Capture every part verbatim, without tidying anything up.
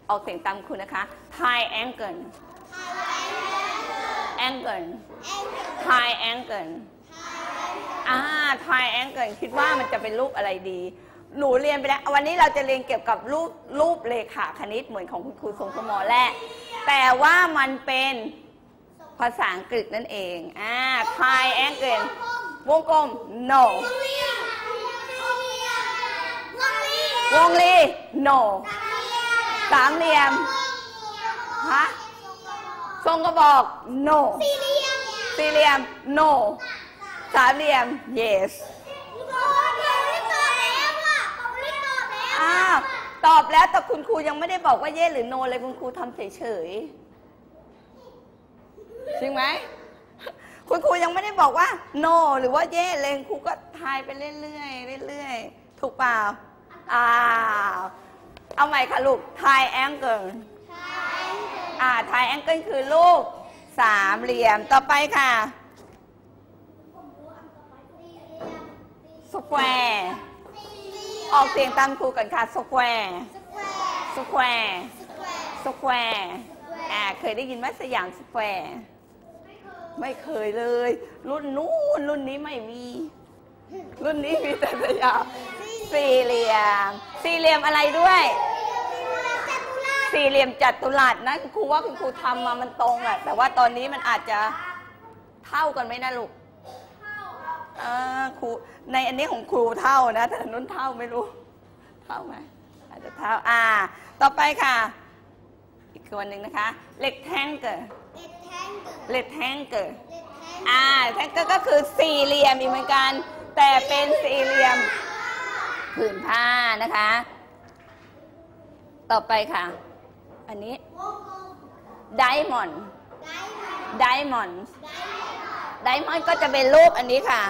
ออกเสียงตามคุณนะคะ triangle angle triangle อ่า triangle คิดว่ามันจะเป็นรูปอะไรดีหนูเรียนไปแล้ววันนี้เราจะเรียนเกี่ยวกับรูปรูปเรขาคณิตเหมือนของคุณครูทรงสมอแหละแต่ว่ามันเป็นภาษาอังกฤษนั่นเองอ่า triangle วงกลม no วงรี no สามเหลี่ยมฮะทรงกระบอก no สี่เหลี่ยม no สามเหลี่ยม yes อ้าวตอบแล้วแต่คุณครูยังไม่ได้บอกว่า yes หรือ no เลยคุณครูทำเฉยๆจริงไหมคุณครูยังไม่ได้บอกว่า no หรือว่า yes เลยครูก็ทายไปเรื่อยๆเรื่อยๆถูกเปล่าอ้าวเอาใหม่ค่ะลูก triangle อ่า triangle คือรูปสามเหลี่ยมต่อไปค่ะ square ออกเสียงตามครูก่อนค่ะ square square square อ่าเคยได้ยินไหมสยาม square ไม่เคยเลยรุ่นนู้นรุ่นนี้ไม่มีรุ่นนี้มีแต่สยามสี่เหลี่ยมสี่เหลี่ยมอะไรด้วยสี่เหลี่ยมจัตุรัสนะครูว่าคุณครูทำมามันตรงอะแต่ว่าตอนนี้มันอาจจะเท่ากันไหมนะลูกอ่าครูในอันนี้ของครูเท่านะแต่นู้นเท่าไม่รู้เท่าไหมอาจจะเท่าอ่าต่อไปค่ะอีกตัวหนึ่งนะคะ rectangle rectangle อ่า rectangle ก็คือสี่เหลี่ยมอีกเหมือนกันแต่เป็นสี่เหลี่ยมผืนผ้านะคะต่อไปค่ะอันนี้ diamond diamond diamond ก็จะเป็นรูปอันนี้ค่ะ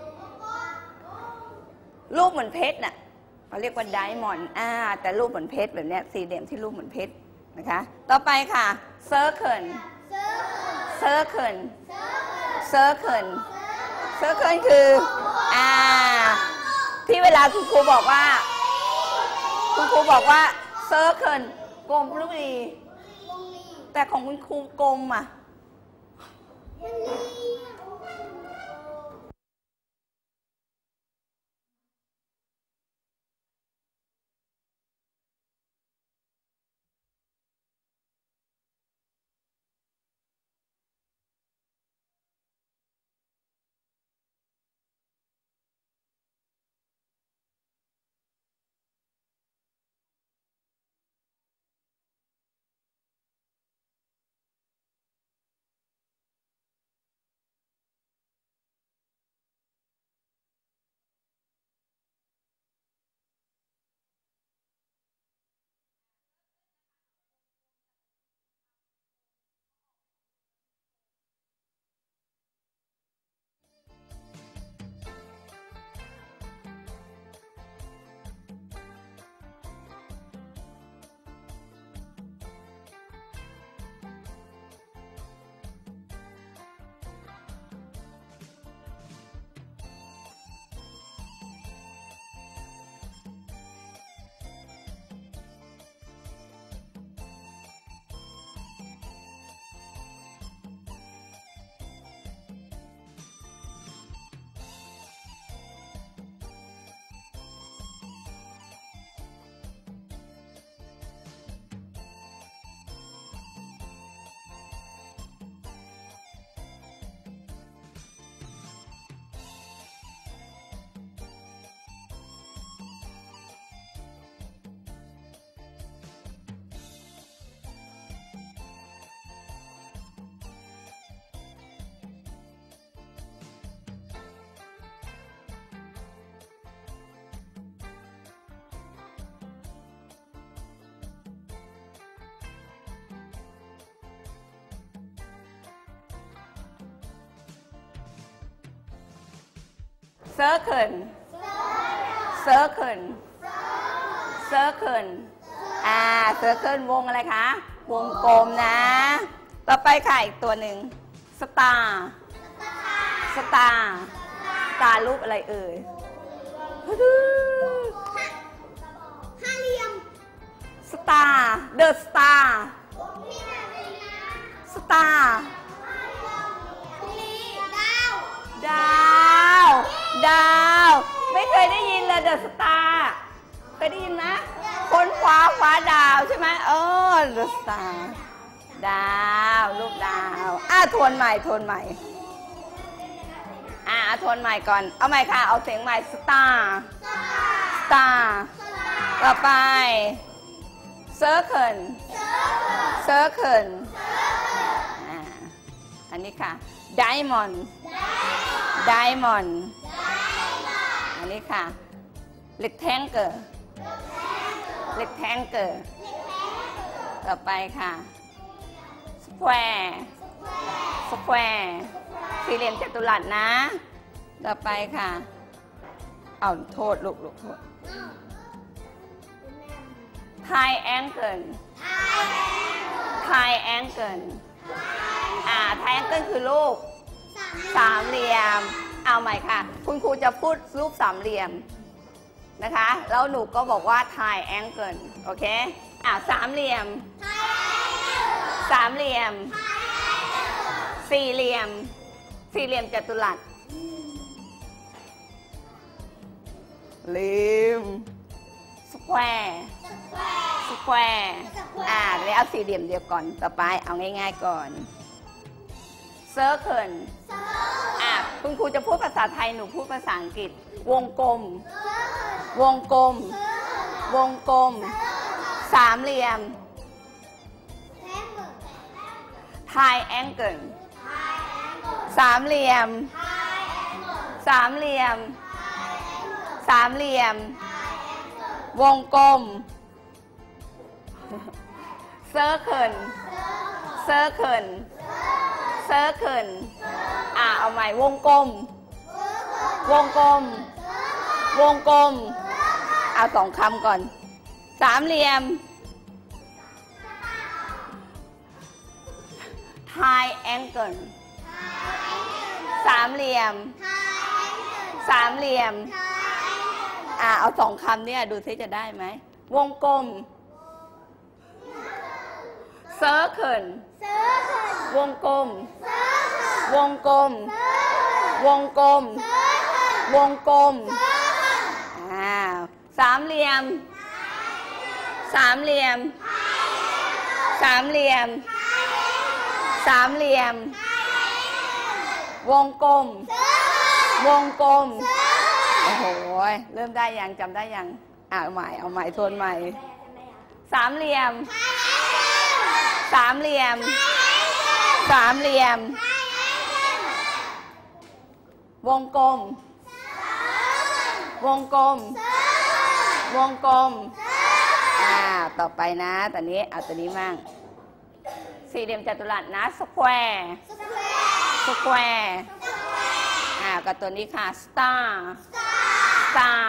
รูปเหมือนเพชรน่ะเขาเรียกว่า diamond อ่าแต่รูปเหมือนเพชรแบบนี้สี่เหลี่ยมที่รูปเหมือนเพชรนะคะต่อไปค่ะ circle circle circle circle คืออ่าที่เวลาคุณครูบอกว่าคุณครูบอกว่า circle กลมลูกดีแต่ของคุณครูกลมอ่ะcircle circle circle อ่า circle วงอะไรคะวงกลมนะต่อไปค่ะอีกตัวหนึ่ง star star star รูปอะไรเอ่ยห้าเหลี่ยม star star the star star ดาวดาวไม่เคยได้ยินเลย the star เคยได้ยินไหมคนขวาขวาดาวใช่ไหมเออ the star ดาวลูกดาวอ่ะทวนใหม่ทวนใหม่อ่ะทวนใหม่ก่อนเอาใหม่ค่ะเอาเสียงใหม่ star star ต่อไป circle circle อ่าอันนี้ค่ะ diamond diamond อันนี้ค่ะ rectangle rectangle ต่อไปค่ะ square square สี่เหลี่ยมจัตุรัสนะต่อไปค่ะเอาโทษลูกลูกโทษ triangle triangle อ่า triangle คือรูปสามเหลี่ยมเอาใหม่ค่ะคุณครูจะพูดรูปสามเหลี่ยมนะคะแล้วหนูก็บอกว่า triangle โอเคอ่าสามเหลี่ยมสามเหลี่ยมสี่เหลี่ยมสี่เหลี่ยมจัตุรัสลืม square square อ่าแล้วเอาสี่เหลี่ยมเดียวก่อนต่อไปเอาง่ายๆก่อน circle อ่ะคุณครูจะพูดภาษาไทยหนูพูดภาษาอังกฤษวงกลมวงกลมวงกลมสามเหลี่ยม triangle สามเหลี่ยมสามเหลี่ยมสามเหลี่ยมวงกลม circle circle circle อ่าเอาใหม่วงกลมวงกลมวงกลมเอาสองคำก่อนสามเหลี่ยม triangle สามเหลี่ยมสามเหลี่ยมอ่าเอาสองคำเนี่ยดูซิจะได้ไหมวงกลม circle วงกลมวงกลมวงกลมวงกลมอ่าสามเหลี่ยมสามเหลี่ยมสามเหลี่ยมสามเหลี่ยมวงกลมวงกลมโอ้โหเริ่มได้ยังจำได้ยังอ่าเอาใหม่เอาใหม่ทวนใหม่สามเหลี่ยมสามเหลี่ยมสามเหลี่ยมวงกลมวงกลมวงกลมอ่าต่อไปนะตอนนี้เอาตัวนี้มั่งสี่เหลี่ยมจัตุรัสนะ square square อ่ากับตัวนี้ค่ะ star star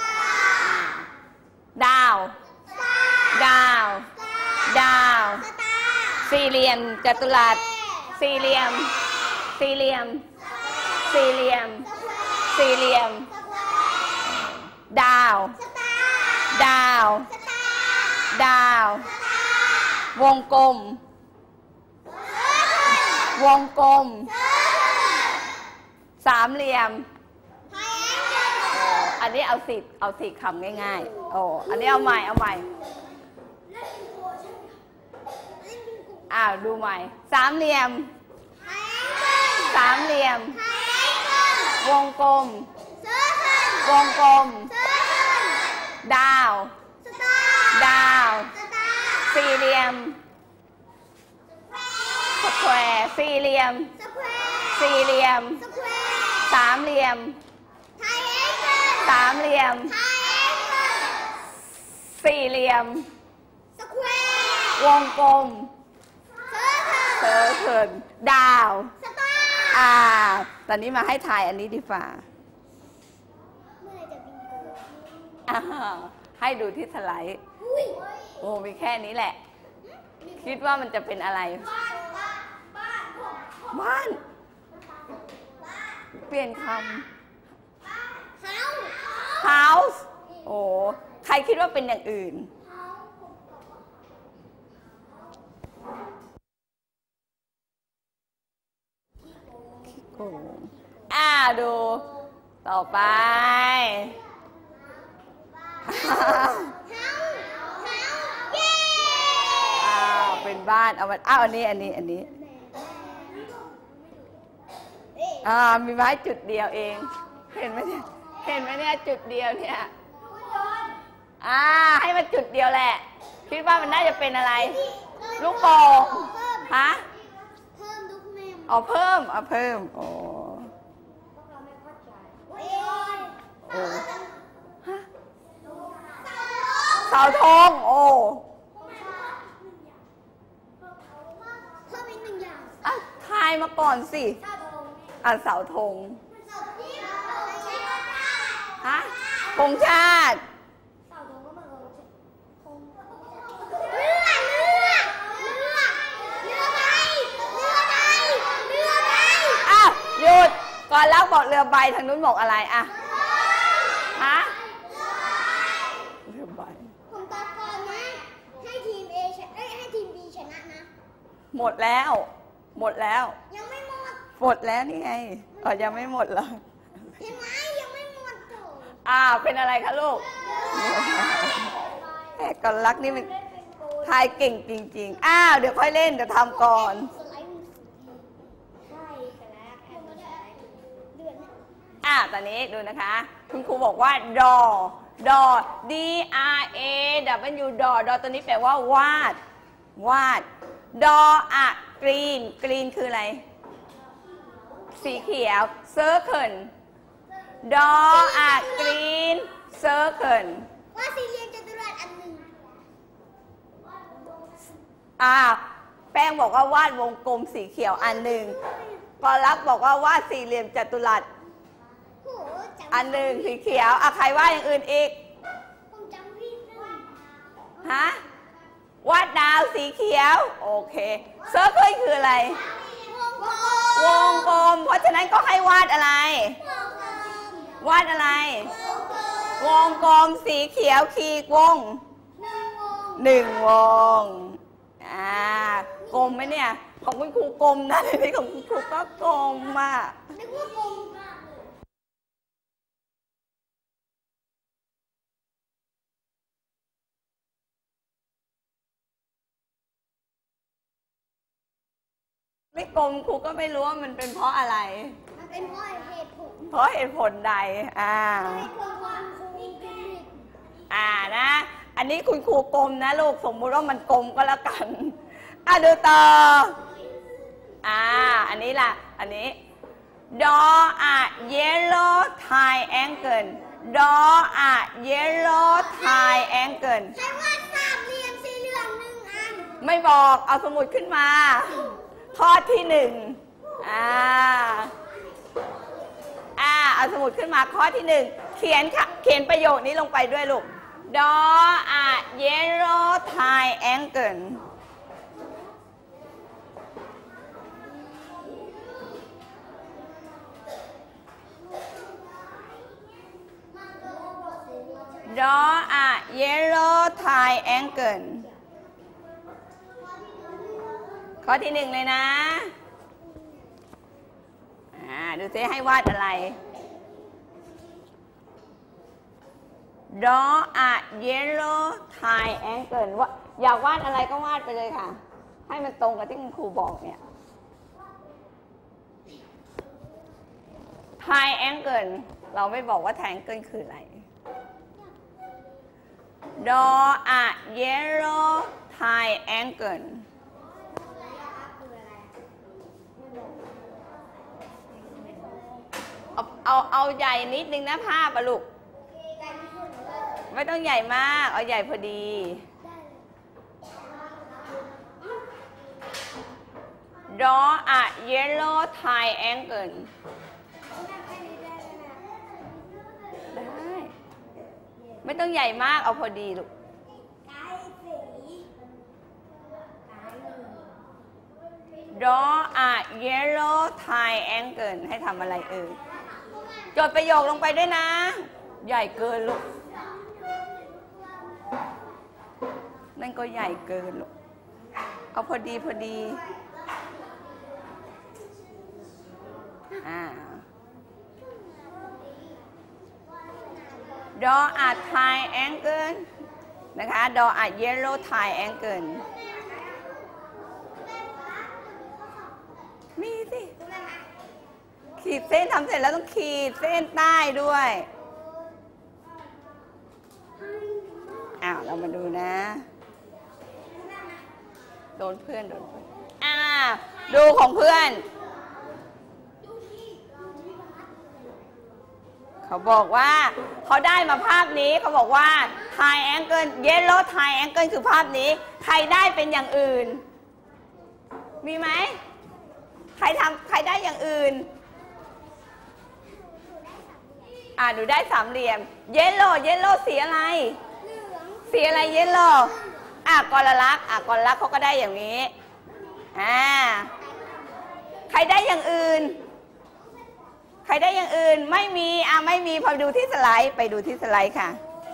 ดาวดาวดาวสี่เหลี่ยมจัตุรัสสี่เหลี่ยมสี่เหลี่ยมสี่เหลี่ยมสี่เหลี่ยมดาวดาวดาววงกลมวงกลมสามเหลี่ยมอันนี้เอาสิเอาสิคำง่ายๆโอ้อันนี้เอาใหม่เอาใหม่อ้าวดูใหม่สามเหลี่ยมสามเหลี่ยมวงกลมวงกลมดาวดาวสี่เหลี่ยมสแควร์สี่เหลี่ยมสี่เหลี่ยมสามเหลี่ยมสามเหลี่ยมสี่เหลี่ยมวงกลมเซอร์เคิลดาวอ่าตอนนี้มาให้ทายอันนี้ดีฝ่าให้ดูที่สไลด์โอ้มีแค่นี้แหละคิดว่ามันจะเป็นอะไรบ้านเปลี่ยนคำ house โอ้ใครคิดว่าเป็นอย่างอื่นโอ้อ่าดู ต่อไปอ้าวเป็นบ้านเอามาอ้าวอันนี้อันนี้อันนี้อ่ามีไม้จุดเดียวเองเห็นไหมเนี่ยเห็นไหมเนี่ยจุดเดียวเนี่ยอ่าให้มันจุดเดียวแหละคิดว่ามันน่าจะเป็นอะไรลูกโป่งฮะเพิ่มลูกแม่เอาเพิ่มเอาเพิ่มโอ้โอ้ฮะเสาธงโอ้เพิ่มอีกหนึ่งอย่างอ่ะทายมาก่อนสิอ่ะเสาธงฮะธงชาติเรือเรือเรือเรือใบเรือใบเรือใบอ้าวหยุดก่อนแล้วบอกเรือใบทางนู้นบอกอะไรอ่ะฮะเรือใบผมตอบก่อนนะให้ทีม A ชนะให้ทีม B ชนะนะหมดแล้วหมดแล้วยังไม่หมดหมดแล้วนี่ไงอ๋อยังไม่หมดเหรอเห็นไหมยังไม่หมดโถอ้าวเป็นอะไรคะลูกแม่ก่อนรักนี่มันทายเก่งจริงๆอ้าวเดี๋ยวค่อยเล่นเดี๋ยวทำก่อนอ่าตอนนี้ดูนะคะคุณครูบอกว่าดอดอ D R A W ดอดอตัวนี้แปลว่าวาดวาดดออะกรีนกรีนคืออะไรสีเขียวเซอร์เคิลดออะกรีนเซอร์เคิลว่าสี่เหลี่ยมจัตุรัสอันหนึ่งอ่าแป้งบอกว่าวาดวงกลมสีเขียวอันหนึ่งปอลักบอกว่าวาดสี่เหลี่ยมจัตุรัสอันหนึ่งสีเขียวอะใครวาดอย่างอื่นอีกผมจำผิดฮะวาดดาวสีเขียวโอเคเซอร์เคิลคืออะไรวงกลมเพราะฉะนั้นก็ให้วาดอะไรวาดอะไรวงกลมสีเขียวขีดวงหนึ่งวงอ่ากลมไหมเนี่ยของคุณครูกลมนะนี่ของคุณครูก็กลมมากนึกว่ากลมไม่กลมครูก็ไม่รู้ว่ามันเป็นเพราะอะไรมันเป็นเพราะเหตุผลเพราะเหตุผลใดอ่าอ่านะอันนี้คุณครูกลมนะลูกสมมุติว่ามันกลมก็แล้วกันอ่ะดูต่ออ่าอันนี้ล่ะอันนี้ draw a yellow triangle draw a yellow triangle ใช้ว่าสามเหลี่ยมสีเหลืองหนึ่งอันไม่บอกเอาสมุดขึ้นมาข้อที่หนึ่งอ่าอ่าเอาสมุดขึ้นมาข้อที่หนึ่งเขียนค่ะเขียนประโยคนี้ลงไปด้วยลูก draw a yellow triangle draw a yellow triangle ข้อที่หนึ่งเลยนะอ่าดูซิให้วาดอะไร draw a yellow triangle ว่าอยากวาดอะไรก็วาดไปเลยค่ะให้มันตรงกับที่คุณครูบอกเนี่ย triangle เราไม่บอกว่า triangle คืออะไร draw a yellow triangle เอาเอาเอาใหญ่นิดนึงนะภาพอะลูกไม่ต้องใหญ่มากเอาใหญ่พอดี draw a yellow triangle ได้ไม่ต้องใหญ่มากเอาพอดีลูก draw a yellow triangle ให้ทำอะไรเอ่ยจดประโยคลงไปด้วยนะใหญ่เกินลูกนั่นก็ใหญ่เกินลูกเอาพอดีพอดีอ่า draw a triangle นะคะ draw a yellow triangle มีสิ ขีดเส้นทำเสร็จแล้วต้องขีดเส้นใต้ด้วยอ้าวเรามาดูนะโดนเพื่อนโดนเพื่อนอ่าดูของเพื่อนเขาบอกว่าเขาได้มาภาพนี้เขาบอกว่า triangle yellow triangle คือภาพนี้ใครได้เป็นอย่างอื่นมีไหมใครทำใครได้อย่างอื่นอ่าหนูได้สามเหลี่ยม yellow yellow สีอะไรสีอะไร yellow อ่ะกรลักษณ์อ่ะกรลักษณ์เขาก็ได้อย่างนี้อ่าใครได้อย่างอื่นใครได้อย่างอื่นไม่มีอ่ะไม่มีพอดูที่สไลด์ไปดูที่สไลด์ค่ะ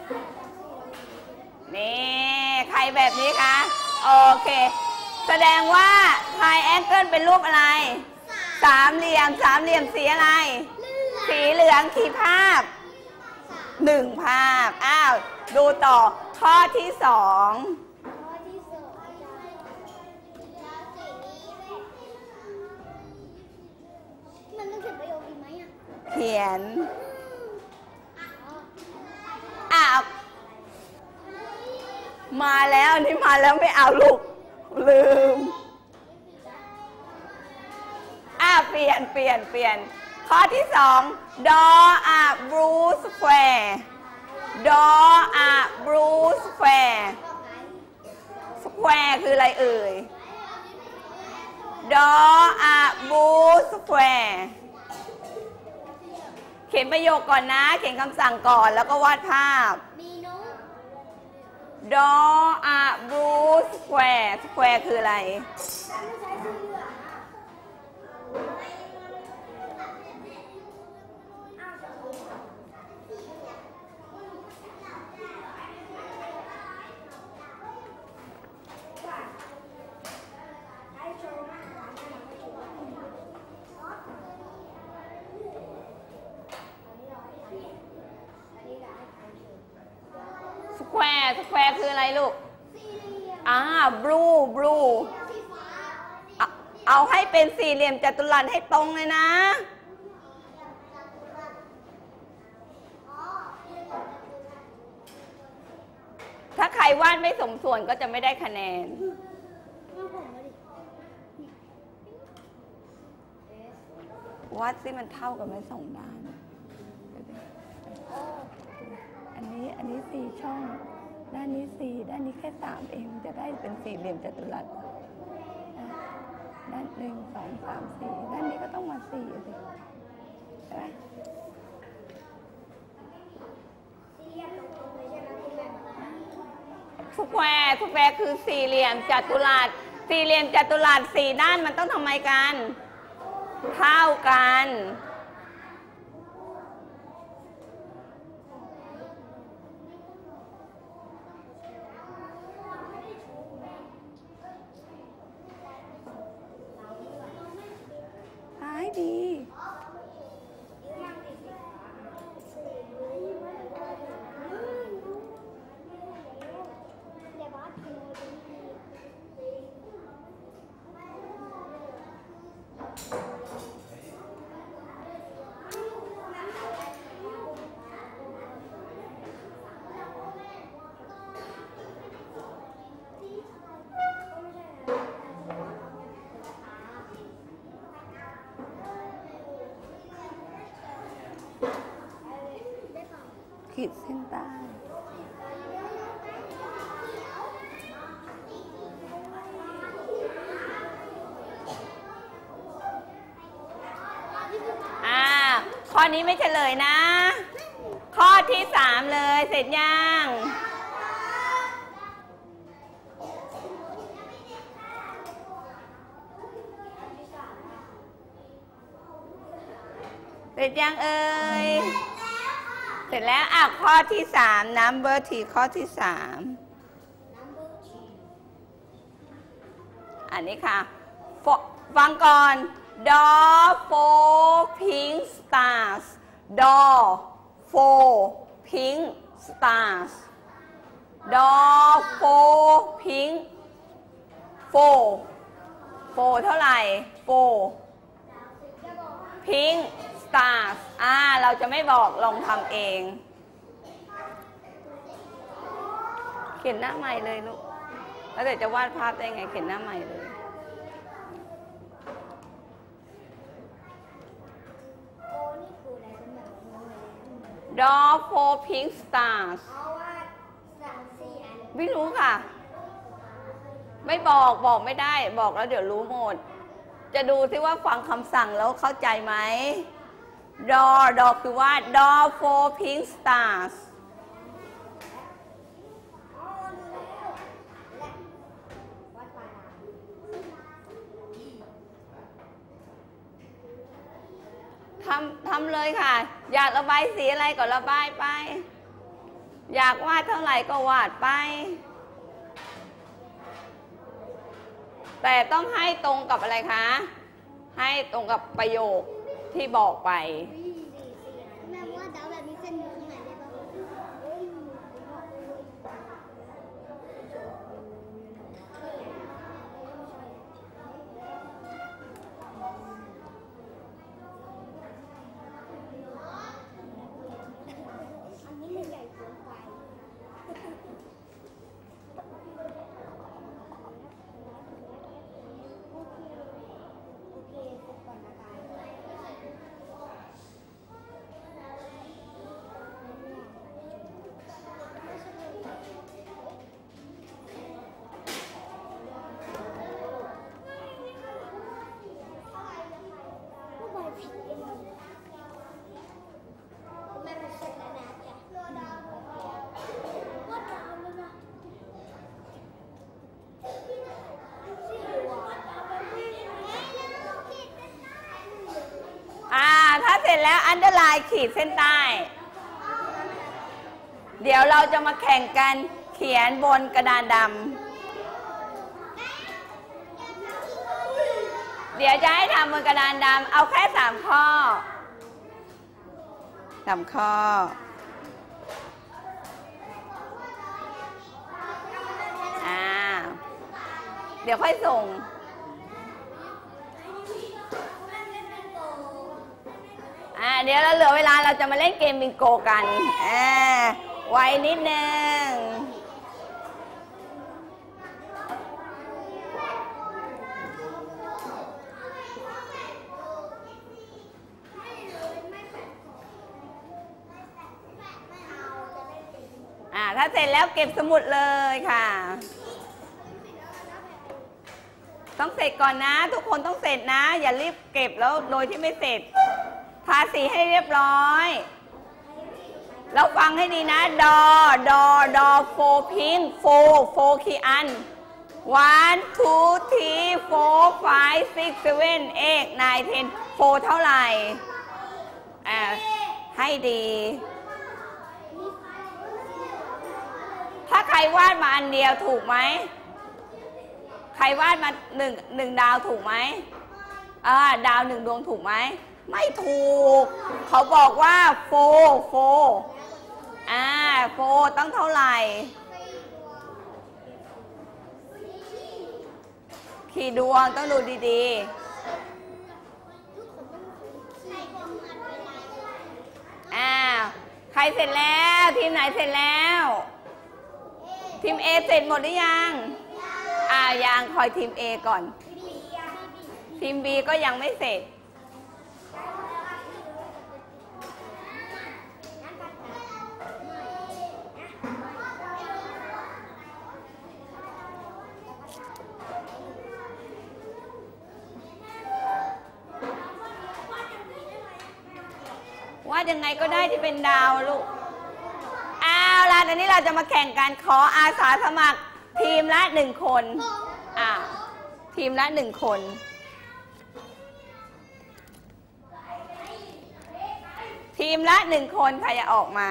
นี่ใครแบบนี้คะโอเคแสดงว่า triangle เป็นรูปอะไรสามเหลี่ยมสามเหลี่ยมสีอะไรสีเหลืองกี่ภาพหนึ่งภาพอ้าวดูต่อข้อที่สองมันต้องเขียนประโยคดีไหมอ่ะเขียนอ้าวมาแล้วนี่มาแล้วไม่เอาลูกลืมอ้าวเปลี่ยนเปลี่ยนเปลี่ยนข้อที่สอง draw a blue square draw a blue square square คืออะไรเอ่ย draw a blue square เขียนประโยคก่อนนะเขียนคำสั่งก่อนแล้วก็วาดภาพ draw a blue square square คืออะไรสแควร์สแควร์คืออะไรลูกอ่าบลูบลูเอาให้เป็นสี่เหลี่ยมจัตุรัสให้ตรงเลยนะถ้าใครวาดไม่สมส่วนก็จะไม่ได้คะแนนวาดซิมันเท่ากันไหมสองด้านอันนี้อันนี้สี่ช่องด้านนี้สี่ด้านนี้แค่สามเองจะได้เป็นสี่เหลี่ยมจัตุรัสด้านหนึ่งสองสามสี่ด้านนี้ก็ต้องมาสี่สิใช่ไหมสแควร์สแควร์คือสี่เหลี่ยมจัตุรัสสี่เหลี่ยมจัตุรัสสี่ด้านมันต้องทำไมกันเท่ากันให้ดีขีดเส้นใต้อ่าข้อนี้ไม่เฉลยนะข้อที่สามเลยเสร็จยังเสร็จยังเอ่ยเสร็จแล้วอ่ะข้อที่สาม number ที่ข้อที่สามอันนี้ค่ะฟังก่อน Door four pink stars Door four pink stars Door four pink four four เท่าไหร่ four pink stars อ่าเราจะไม่บอกลองทำเองเขียนหน้าใหม่เลยลูกแล้วเดี๋ยวจะวาดภาพได้ไงเขียนหน้าใหม่เลย Door four pink stars ไม่รู้ค่ะ ไม่บอกบอกไม่ได้บอกแล้วเดี๋ยวรู้หมด จะดูที่ว่าฟังคำสั่งแล้วเข้าใจไหม Door Door คือว่า Door four pink starsทำทำเลยค่ะอยากระบายสีอะไรก็ระบายไปอยากวาดเท่าไหร่ก็วาดไปแต่ต้องให้ตรงกับอะไรคะให้ตรงกับประโยคที่บอกไปแม่ว่าดาวแบบนี้เส้นอยู่ตรงไหนได้บ้างอันนี้มันใหญ่เกินไปเสร็จแล้วอันเดอร์ไลน์ขีดเส้นใต้ เดี๋ยวเราจะมาแข่งกันเขียนบนกระดานดำเดี๋ยวจะให้ทำบนกระดานดำเอาแค่สามข้อสามข้ออ่าเดี๋ยวค่อยส่งอ่าเดี๋ยวเราเหลือเวลาเราจะมาเล่นเกมบิงโกกันอ่าไว้นิดนึงอ่าถ้าเสร็จแล้วเก็บสมุดเลยค่ะต้องเสร็จก่อนนะทุกคนต้องเสร็จนะอย่ารีบเก็บแล้วโดยที่ไม่เสร็จทาสีให้เรียบร้อยแล้วฟังให้ดีนะดอดอดอโฟพิงโฟโฟคีอัน one two three four five six seven eight nine ten โฟเท่าไหร่อ่าให้ดีถ้าใครวาดมาอันเดียวถูกไหมใครวาดมาหนึ่งหนึ่งดาวถูกไหมอ่าดาวหนึ่งดวงถูกไหมไม่ถูกเขาบอกว่าโฟโฟอ่าโฟต้องเท่าไหร่ขี่ดวงต้องดูดีๆอ่าใครเสร็จแล้วทีมไหนเสร็จแล้วทีม A เสร็จหมดหรือยังอ่ายังคอยทีม A ก่อนทีม B ก็ยังไม่เสร็จวาดยังไงก็ได้ที่เป็นดาวลูกเอาล่ะตอนนี้เราจะมาแข่งกันขออาสาสมัครทีมละหนึ่งคนอ่าทีมละหนึ่งคนทีมละหนึ่งคนใครจะออกมา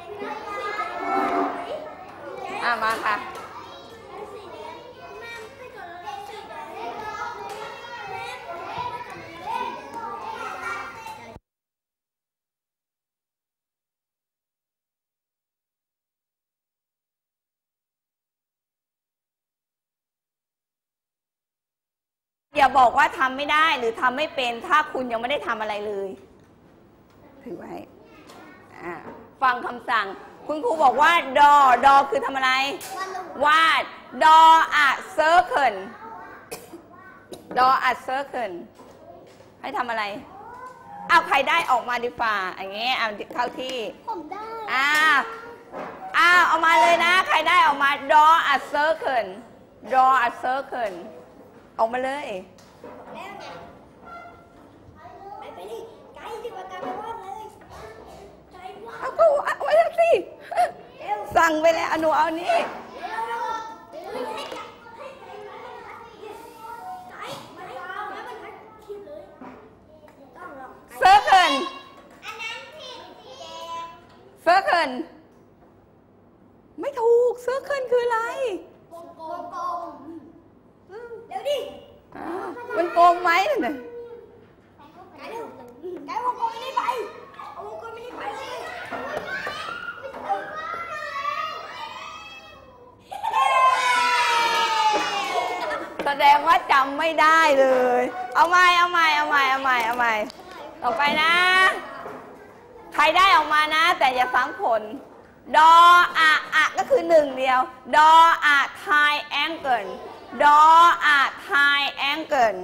อ่ามาค่ะอย่าบอกว่าทำไม่ได้หรือทำไม่เป็นถ้าคุณยังไม่ได้ทำอะไรเลยถือไว้ฟังคำสั่งคุณครูบอกว่าดอดอคือทำอะไรวาดดออะเซอร์เคิลดออะเซอร์เคิลให้ทำอะไรเอาใครได้ออกมาดีฝ่าอย่างเงี้ยเอาเข้าที่ผมได้อ้าวอ้าวเอามาเลยนะใครได้ออกมา draw a circle draw a circle ออกมาเลยไปไปดิไกด์ที่ว่าการวาดเลยเอาก็เอาไว้แล้วสิสั่งไปแล้วอนุเอานี่เซอร์เคิลเซอร์เคิลไม่ถูกเซอร์เคิลคืออะไรวงกลมเดี๋ยวดิมันโกงไหมเนี่ยไกด์ไกด์วงกลมไม่ได้ไปวงกลมไม่ได้ไปเลยแสดงว่าจำไม่ได้เลยเอาใหม่เอาใหม่เอาใหม่เอาใหม่เอาใหม่ต่อไปนะใครได้ออกมานะแต่อย่าซ้ำผลดออะอะก็คือหนึ่งเดียวดออะไทแองเกิลดออะไทแองเกิล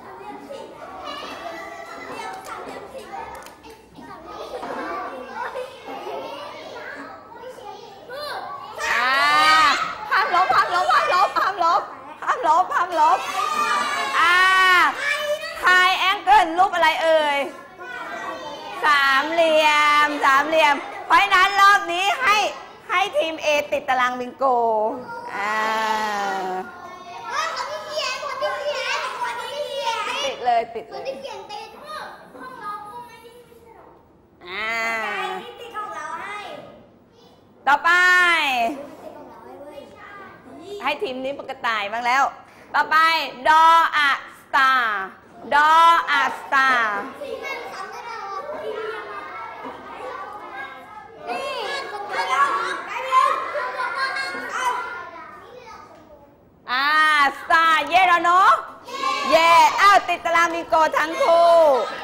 อ่าห้ามลบห้ามลบห้ามลบห้ามลบห้ามลบห้ามลบอ่าไทแองเกิลรูปอะไรเอ่ยสามเหลี่ยมสามเหลี่ยมเพราะนั้นรอบนี้ให้ให้ทีม A ติดตารางบิงโกอ่าติดเลยติดเลยอ่าต่อไปให้ทีมนี้ปกติบ้างแล้วต่อไปดออะสตาร์ดออะสตาร์อ่าสตาร์เย่แล้วเนาะเย่อ้าวติดตารางบิงโกทั้งคู่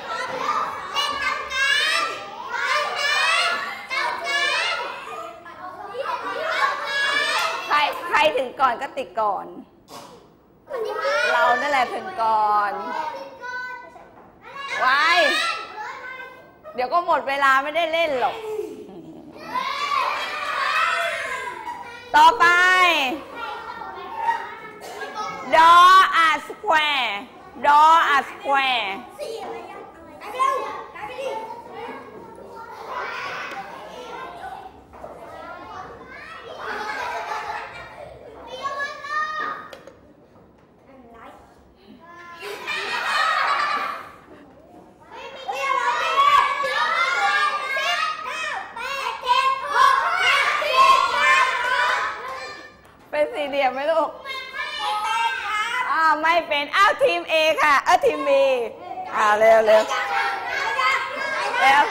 ใครใครถึงก่อนก็ติดก่อนเรานั่นแหละถึงก่อนไว้เดี๋ยวก็หมดเวลาไม่ได้เล่นหรอกต่อไปดออะสแควร์ดออะสแควร์เป็นสี่เหลี่ยมไหมลูกอ้าวไม่เป็นอ้าวทีม A ค่ะเออทีม B อ้าวเร็วเร็วเร็ว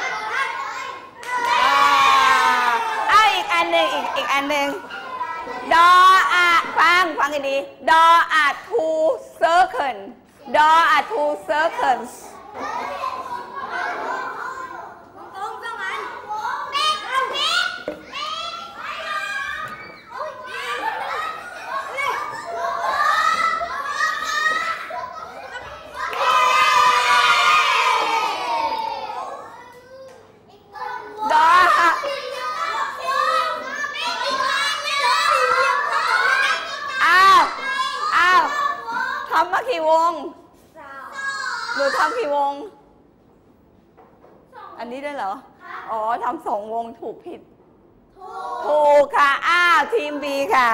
อ้าวอีกอันหนึ่งอีกอีกอันหนึ่งดออะฟังฟังกันดีดออะทูเซอร์เคิลดออะทูเซอร์เคิลทำมากี่วงหนูทำกี่วงอันนี้ได้เหรออ๋อทำสองวงถูกผิดถูกค่ะอ้าวทีม B ค่ะ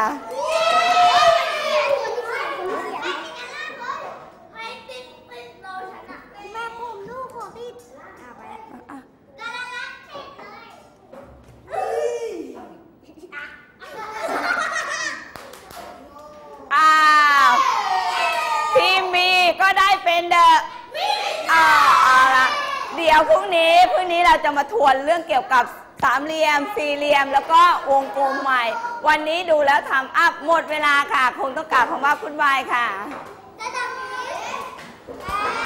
ก็ได้เป็นเดอะอ่าเอาละเดี๋ยวพรุ่งนี้พรุ่งนี้เราจะมาทวนเรื่องเกี่ยวกับสามเหลี่ยมสี่เหลี่ยมแล้วก็วงกลมใหม่วันนี้ดูแล้วทำอัพหมดเวลาค่ะคงต้องกราบคำว่าคุณบายค่ะแอ